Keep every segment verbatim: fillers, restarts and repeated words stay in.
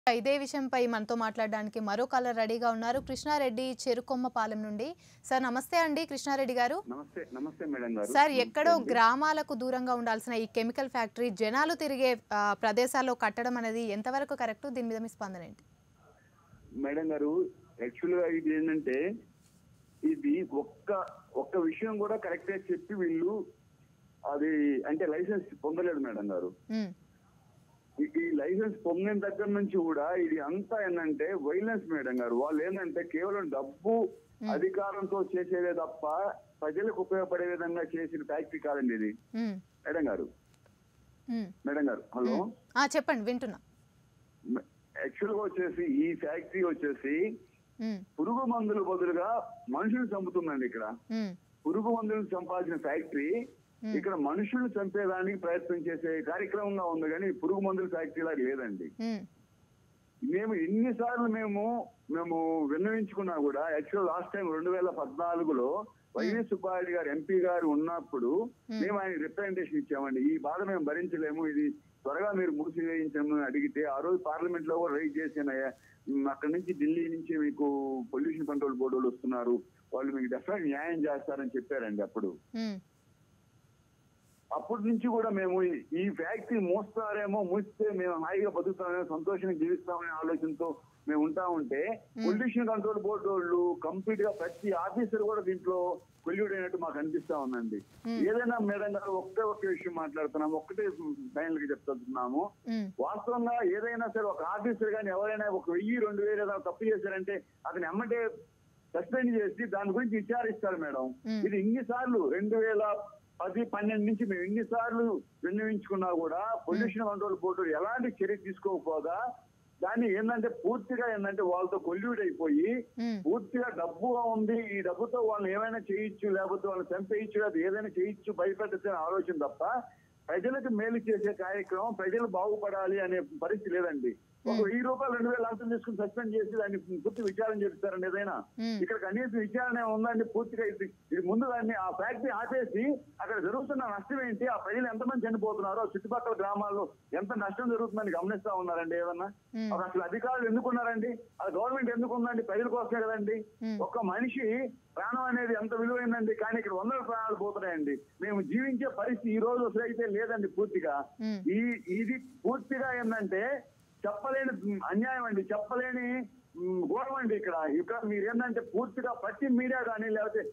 ఇదే విషయంపై మనతో మాట్లాడడానికి మరో కాలర్ రెడీగా ఉన్నారు. కృష్ణారెడ్డి చెరుకొమ్మపాలెం నుండి. సార్ నమస్తే అండి కృష్ణారెడ్డి గారు. నమస్తే నమస్తే మేడం గారు. సార్ ఎక్కడో గ్రామాలకు దూరంగా ఉండాల్సిన ఈ కెమికల్ ఫ్యాక్టరీ జనాలు తిరిగే ప్రదేశాల్లో కట్టడం అనేది ఎంతవరకు కరెక్ట్? దీని మీద మీ స్పందన ఏంటి? మేడం గారు, యాక్చువల్ గా ఇది ఏంటంటే ఇది ఒక్క ఒక్క విషయం కూడా కరెక్ట్ గా చెప్పి వీళ్ళు అది అంటే లైసెన్స్ పొందలేదు మేడం గారు. ఈ లైసెన్స్ పొందిన దగ్గర నుంచి కూడా ఇది అంతా ఏంటంటే వైలెన్స్ మేడం గారు. వాళ్ళు ఏంటంటే కేవలం డబ్బు అధికారంతో చేసేదే తప్ప ప్రజలకు ఉపయోగపడే విధంగా చేసిన ఫ్యాక్టరీ కాదండి ఇది మేడం గారు. మేడం గారు హలో చెప్పండి, వింటున్నా. యాక్చువల్ గా వచ్చేసి ఈ ఫ్యాక్టరీ వచ్చేసి పురుగు మందులు బదులుగా మనుషులు చంపుతుందండి. ఇక్కడ పురుగు మందులు చంపాల్సిన ఫ్యాక్టరీ ఇక్కడ మనుషులు చంపేదానికి ప్రయత్నం చేసే కార్యక్రమంగా ఉంది, కానీ పురుగు మందుల ఫ్యాక్టరీ లాగా లేదండి. మేము ఎన్నిసార్లు మేము మేము విన్నవించుకున్నా కూడా యాక్చువల్ లాస్ట్ టైం రెండు వేల పద్నాలుగులో వైఎస్ సుబ్బారెడ్డి గారు ఎంపీ గారు ఉన్నప్పుడు మేము ఆయన రిప్రజెంటేషన్ ఇచ్చామండి. ఈ బాధ మేము భరించలేము, ఇది త్వరగా మీరు మూసివేయించమని అడిగితే ఆ రోజు పార్లమెంట్ లో కూడా రైజ్ చేసిన అక్కడి నుంచి ఢిల్లీ నుంచి మీకు పొల్యూషన్ కంట్రోల్ బోర్డు వాళ్ళు వస్తున్నారు, వాళ్ళు మీకు డెఫినెట్ న్యాయం చేస్తారని చెప్పారండి. అప్పుడు అప్పటి నుంచి కూడా మేము ఈ ఫ్యాక్టరీ మూస్తారేమో, మూస్తే మేము హాయిగా బతుకుతామేమో, సంతోషంగా జీవిస్తామనే ఆలోచనతో మేము ఉంటా ఉంటే పొల్యూషన్ కంట్రోల్ బోర్డు వాళ్ళు కంప్లీట్ గా ప్రతి ఆఫీసర్ కూడా దీంట్లో కొల్యూడ్ అయినట్టు మాకు అనిపిస్తా ఉందండి. ఏదైనా మేడం గారు ఒకే ఒక్క విషయం మాట్లాడుతున్నాము, ఒక్కటే ఫైనల్ గా చెప్తున్నాము. వాస్తవంగా ఏదైనా సరే ఒక ఆఫీసర్ కానీ ఎవరైనా ఒక వెయ్యి రెండు వేలు ఏదైనా తప్పు చేశారంటే అతను ఎమ్మటే సస్పెండ్ చేసి దాని గురించి విచారిస్తారు మేడం. ఇది ఇన్నిసార్లు రెండు వేల పది పన్నెండు నుంచి మేము ఎన్నిసార్లు విన్నవించుకున్నా కూడా పొల్యూషన్ కంట్రోల్ బోర్డు ఎలాంటి చర్య తీసుకోకపోగా దాన్ని ఏంటంటే పూర్తిగా ఏంటంటే వాళ్ళతో కొల్యూడ్ అయిపోయి పూర్తిగా డబ్బుగా ఉంది, ఈ డబ్బుతో వాళ్ళని ఏమైనా చేయొచ్చు, లేకపోతే వాళ్ళని చంపేయచ్చు, అది ఏదైనా చేయొచ్చు భయపెట్టచ్చు అనే ఆలోచన తప్ప ప్రజలకు మేలు చేసే కార్యక్రమం, ప్రజలు బాగుపడాలి అనే పరిస్థితి లేదండి. ఒక వెయ్యి రూపాయలు రెండు వేలు లంచం తీసుకుని సస్పెండ్ చేసి దాన్ని పూర్తి విచారణ చేస్తారండి. ఏదైనా ఇక్కడ కనీసం విచారణ ఉందండి పూర్తిగా. ఇది ఇది ముందు దాన్ని ఆ ఫ్యాక్టరీ ఆపేసి అక్కడ జరుగుతున్న నష్టం ఏంటి, ఆ ప్రజలు ఎంతమంది చనిపోతున్నారో, చుట్టుపక్కల గ్రామాల్లో ఎంత నష్టం జరుగుతుందని గమనిస్తా ఉన్నారండి. ఏమన్నా అసలు అధికారులు ఎందుకున్నారండి? అది గవర్నమెంట్ ఎందుకు ఉందండి? ప్రజల కోసమే కదండి. ఒక్క మనిషి ప్రాణం అనేది ఎంత విలువైందండి, కానీ ఇక్కడ వందల ప్రాణాలు పోతున్నాయండి. మేము జీవించే పరిస్థితి ఈ రోజు అసలు అయితే లేదండి. పూర్తిగా ఈ ఇది పూర్తిగా ఏంటంటే చెప్పలేని అన్యాయం అండి, చెప్పలేని ఘోరం అండి. ఇక్కడ ఇక్కడ మీరు ఏంటంటే పూర్తిగా ప్రతి మీడియా కానీ లేకపోతే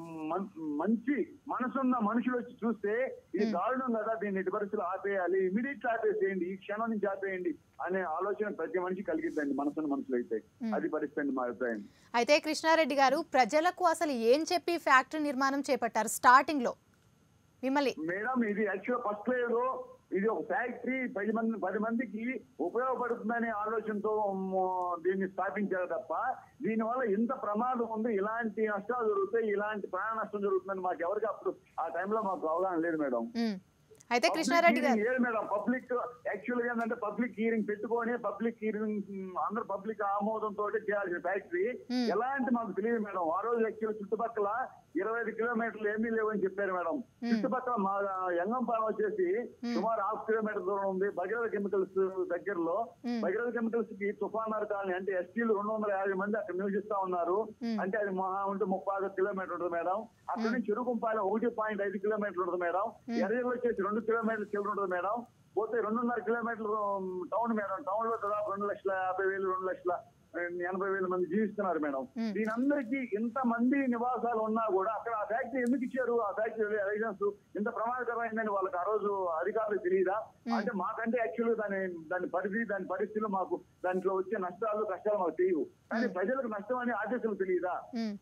మంచి మనసున్న మనుషులు వచ్చి చూస్తే ఇది దారుణం కదా, దీన్ని ఇటు పరిస్థితులు ఆపేయాలి, ఇమీడియట్ ఆపేసేయండి, ఈ క్షణం నుంచి ఆపేయండి అనే ఆలోచన ప్రతి మనిషి కలిగిద్దండి. మనసున్న మనుషులు అయితే అది పరిస్థితి మా అభిప్రాయం. అయితే కృష్ణారెడ్డి గారు, ప్రజలకు అసలు ఏం చెప్పి ఫ్యాక్టరీ నిర్మాణం చేపట్టారు స్టార్టింగ్ లో మిమ్మల్ని? మేడం ఇది యాక్చువల్ ఫస్ట్ లేదు, ఇది ఒక ఫ్యాక్టరీ పది మంది పది మందికి ఉపయోగపడుతుందనే ఆలోచనతో దీన్ని స్థాపించారు తప్ప దీనివల్ల ఇంత ప్రమాదం ఉంది, ఇలాంటి నష్టాలు జరుగుతాయి, ఇలాంటి ప్రాణ నష్టం జరుగుతుందని మాకు ఎవరికి అప్పుడు ఆ టైంలో మాకు అవగాహన లేదు మేడం. అయితే కృష్ణారెడ్డి గారు మేడం పబ్లిక్ యాక్చువల్ గా ఏంటంటే పబ్లిక్ హీరింగ్ పెట్టుకొని పబ్లిక్ హీరింగ్ అందరు పబ్లిక్ ఆమోదంతో చేయాల్సిన ఫ్యాక్టరీ ఎలాంటి మాకు తెలియదు మేడం. ఆ రోజు యాక్చువల్ చుట్టుపక్కల ఇరవై ఐదు కిలోమీటర్లు ఏమీ లేవని చెప్పారు మేడం. చుట్టుపక్కల మా యంగంపాలెం వచ్చేసి సుమారు హాఫ్ కిలోమీటర్ దూరం ఉంది. భగీరథ కెమికల్స్ దగ్గరలో భగీరథ కెమికల్స్ కి తుఫానార్ కాలనీ అంటే ఎస్టీలు రెండు వందల యాభై మంది అక్కడ నివసిస్తా ఉన్నారు. అంటే అది మహా ఉంటే ముప్పై ఐదు కిలోమీటర్ ఉంటుంది మేడం. అక్కడ నుంచి చెరుకుంపాలెం ఒకటి పాయింట్ ఐదు కిలోమీటర్లు ఉంటుంది మేడం. ఎర్రజల్ వచ్చేసి రెండు కిలోమీటర్లు చిల్లర ఉంటుంది మేడం. పోతే రెండున్నర కిలోమీటర్లు టౌన్ మేడం. టౌన్ లో దాదాపు రెండు లక్షల యాభై వేలు రెండు లక్షల ఎనభై వేల మంది జీవిస్తున్నారు మేడం. దీని అందరికీ ఇంత మంది నివాసాలు ఉన్నా కూడా అక్కడ ఆ ఫ్యాక్టరీ ఎందుకు ఇచ్చారు? ఆ ఫ్యాక్టరీ లైసెన్స్ ఇంత ప్రమాదకరమైందని వాళ్ళకి ఆ రోజు అధికారులు తెలియదా? అంటే మాకంటే యాక్చువల్గా దాని దాని పరిధి దాని పరిస్థితులు మాకు దాంట్లో వచ్చే నష్టాలు కష్టాలు మాకు తెలియవు, కానీ ప్రజలకు నష్టం అని ఆదేశాలు తెలియదా?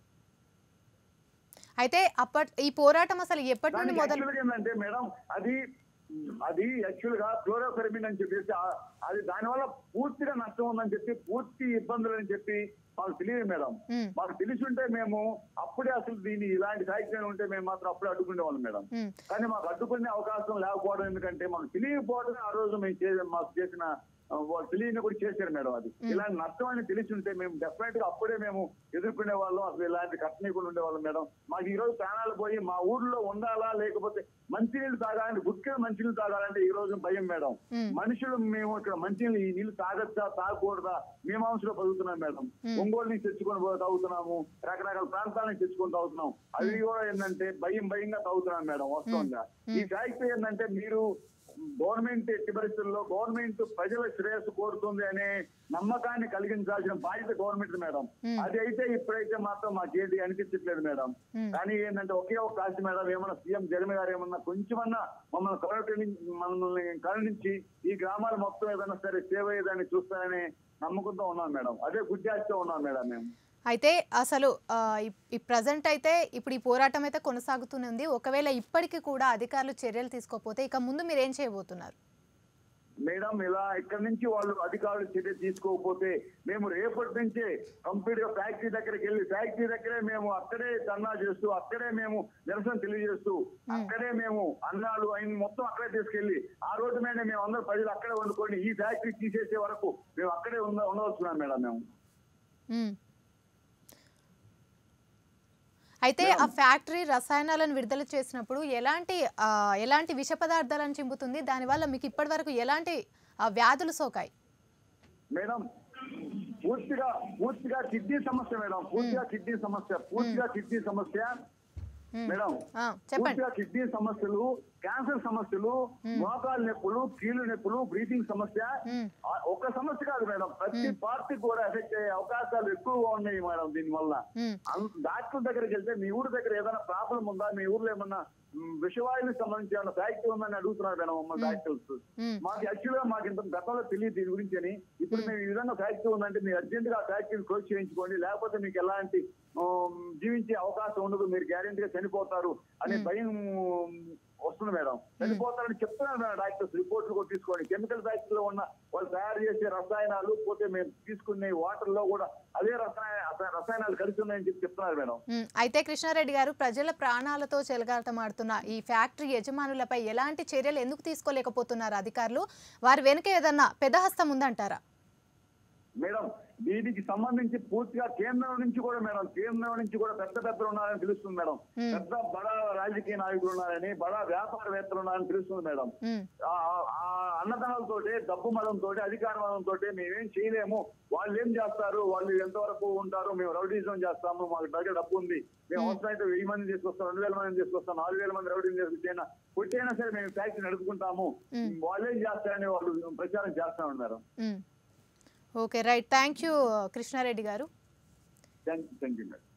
అయితే అప్పటి ఈ పోరాటం అసలు ఎప్పటి నుండి మొదలు ఏంటంటే మేడం అది అది యాక్చువల్ గా క్లోరోఫెర్మిన్ అని చెప్పేసి అది దానివల్ల పూర్తిగా నష్టం ఉందని చెప్పి పూర్తి ఇబ్బందులు అని చెప్పి మాకు తెలియదు మేడం. మాకు తెలిసి ఉంటే మేము అప్పుడే అసలు దీన్ని ఇలాంటి ఫ్యాక్టరీ ఉంటే మేము మాత్రం అప్పుడే అడ్డుకునే వాళ్ళం మేడం. కానీ మాకు అడ్డుకునే అవకాశం లేకపోవడం ఎందుకంటే మాకు తెలియకపోవడమే ఆ రోజు మేము మాకు చేసిన తెలియని కూడా చేశారు మేడం. అది ఇలాంటి నష్టం అని తెలిసి ఉంటే మేము డెఫినెట్ గా అప్పుడే మేము ఎదుర్కొనే వాళ్ళం, అసలు ఇలాంటి కట్టనీయకుండా ఉండేవాళ్ళం మేడం. మాకు ఈ రోజు ప్రాణాలు పోయి మా ఊర్లో ఉండాలా లేకపోతే మంచినీళ్ళు తాగాలంటే గుట్కే మంచినీళ్ళు తాగాలంటే ఈ రోజు భయం మేడం. మనుషులు మేము ఇక్కడ మంచినీళ్ళు ఈ నీళ్ళు తాగచ్చా తాగకూడదా మీమాంసలో బతుకుతున్నాం మేడం. ఒంగోలు నుంచి తెచ్చుకొని తాగుతున్నాము, రకరకాల ప్రాంతాల నుంచి తెచ్చుకొని తాగుతున్నాం. అవి కూడా ఏంటంటే భయం భయంగా తాగుతున్నాం మేడం. వాస్తవంగా ఈ ఫ్యాక్టరీ ఏంటంటే మీరు గవర్నమెంట్ ఎట్టి పరిస్థితుల్లో గవర్నమెంట్ ప్రజల శ్రేయస్సు కోరుతుంది అనే నమ్మకాన్ని కలిగించాల్సిన బాధ్యత గవర్నమెంట్ మేడం. అది అయితే ఇప్పుడైతే మాత్రం మాకేంటి అనిపించట్లేదు మేడం. కానీ ఏంటంటే ఒకే ఒక కాశీ మేడం, ఏమన్నా సీఎం జగన్ గారు ఏమన్నా కొంచెమన్నా మమ్మల్ని కరుణ మనల్ని కరుణించి ఈ గ్రామాలు మొత్తం ఏదైనా సరే సేవ అయ్యేదాన్ని చూస్తారనే నమ్మకంతో ఉన్నాం మేడం. అదే గుడ్జాస్తో ఉన్నాం మేడం మేము. అయితే అసలు ఈ ప్రజెంట్ అయితే ఇప్పుడు ఈ పోరాటం అయితే కొనసాగుతూనే ఉంది. ఒకవేళ ఇప్పటికీ కూడా అధికారులు చర్యలు తీసుకోకపోతే ఇక ముందు మీరు ఏం చేయబోతున్నారు మేడం? ఇలా ఇక్కడ నుంచి వాళ్ళు అధికారులు చర్య తీసుకోకపోతే మేము రేపటి నుంచే కంప్లీట్ గా ఫ్యాక్టరీ దగ్గరికి వెళ్ళి ఫ్యాక్టరీ దగ్గరే మేము అక్కడే ధర్నా చేస్తూ అక్కడే మేము నిరసన తెలియజేస్తూ అక్కడే మేము అన్నాలు అయిన మొత్తం అక్కడే తీసుకెళ్లి ఆ రోజు మీద మేము అందరూ ప్రజలు అక్కడే వండుకొని ఈ ఫ్యాక్టరీ తీసేసే వరకు మేము అక్కడే ఉండ ఉండవచ్చున్నాం మేడం మేము. అయితే ఆ ఫ్యాక్టరీ రసాయనాలను విడుదల చేసినప్పుడు ఎలాంటి ఎలాంటి విష పదార్థాలను చింపుతుంది, దానివల్ల మీకు ఇప్పటి వరకు ఎలాంటి వ్యాధులు సోకాయి మేడం? పూర్తిగా పూర్తిగా కిడ్నీ సమస్య మేడం, పూర్తిగా కిడ్నీ సమస్య పూర్తిగా కిడ్నీ సమస్య మేడం. పూర్తిగా కిడ్నీ సమస్యలు, క్యాన్సర్ సమస్యలు, మోకాలు నొప్పులు, కీళ్ళు నొప్పులు, బ్రీతింగ్ సమస్య. ఒక సమస్య కాదు మేడం, ప్రతి పార్టీ కూడా ఎఫెక్ట్ అయ్యే అవకాశాలు ఎక్కువగా ఉన్నాయి మేడం. దీని వల్ల డాక్టర్ దగ్గరికి వెళ్తే మీ ఊరి దగ్గర ఏదైనా ప్రాబ్లం ఉందా, మీ ఊర్లో ఏమన్నా విషవాయువుకి సంబంధించి ఏమన్నా ఫ్యాక్టరీ ఉందని అడుగుతున్నారు మేడం మమ్మల్ని డాక్టర్స్. మాకు యాక్చువల్ గా మాకు ఇంత గతంలో తెలియదు దీని గురించి అని. ఇప్పుడు మేము ఈ విధంగా ఫ్యాక్టరీ ఉందంటే మీరు అర్జెంట్ గా ఆ ఫ్యాక్టరీని క్లోజ్ చేయించుకోండి, లేకపోతే మీకు ఎలాంటి జీవించే అవకాశం ఉండదు, మీరు గ్యారెంటీగా చనిపోతారు అనే భయం వస్తుంది మేడం. చనిపోతారని చెప్తున్నారు మేడం డాక్టర్స్. రిపోర్ట్లు కూడా తీసుకోండి. కెమికల్ ఫ్యాక్టరీలో ఉన్న వాళ్ళు తయారు చేసే రసాయనాలు పోతే మేము తీసుకునే వాటర్ లో కూడా అదే రసాయన రసాయనాలు కలిసి ఉన్నాయని చెప్పి చెప్తున్నారు మేడం. అయితే కృష్ణారెడ్డి గారు, ప్రజల ప్రాణాలతో చెలగాటమాడుతున్న ఈ ఫ్యాక్టరీ యజమానులపై ఎలాంటి చర్యలు ఎందుకు తీసుకోలేకపోతున్నారు అధికారులు? వారి వెనుక ఏదన్నా పెద్దహస్తం ఉందంటారా? మేడం దీనికి సంబంధించి పూర్తిగా కేంద్రం నుంచి కూడా మేడం కేంద్రం నుంచి కూడా పెద్ద పెద్దలు ఉన్నారని తెలుస్తుంది మేడం. పెద్ద బడా రాజకీయ నాయకులు ఉన్నారని, బడా వ్యాపారవేత్తలు ఉన్నారని తెలుస్తుంది మేడం. ఆ అన్నదానాలతో, డబ్బు మదంతో, అధికార మదంతో మేమేం చేయలేము, వాళ్ళు ఏం చేస్తారు, వాళ్ళు ఎంతవరకు ఉంటారు, మేము రౌడీజం చేస్తాము, మాకు దగ్గర డబ్బు ఉంది, మేము అవసరమైతే వెయ్యి మంది తీసుకొస్తాం, రెండు వేల మంది తీసుకొస్తాం, నాలుగు వేల మంది రౌడీని తీసుకొచ్చైనా కొట్టైనా సరే మేము ఫ్యాక్టరీ నడుపుకుంటాము, వాళ్ళు ఏం చేస్తారని వాళ్ళు ప్రచారం చేస్తా ఉన్నారు. Okay, right. Thank you Krishna Reddy గారు. Thank you thank you madam.